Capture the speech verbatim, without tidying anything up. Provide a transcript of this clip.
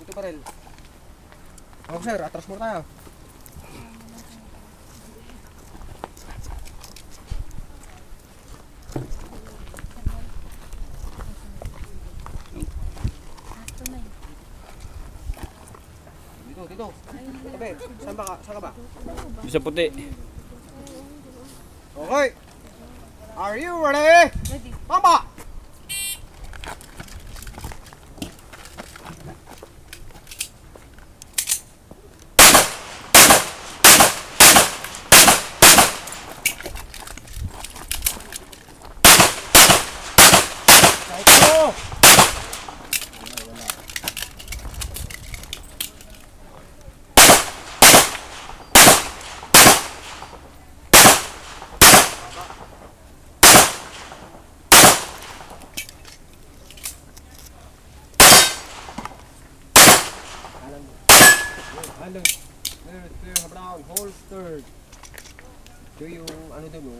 Ito pa rin. Okay sir, atras mo tayo. Dito, dito. Tabi, saan ba ka? Saan ka ba? Sa puti. Okay. Are you ready? Ready. Papa! Psycho! Ano? Clear, clear, down, holstered. Ito yung ano doon,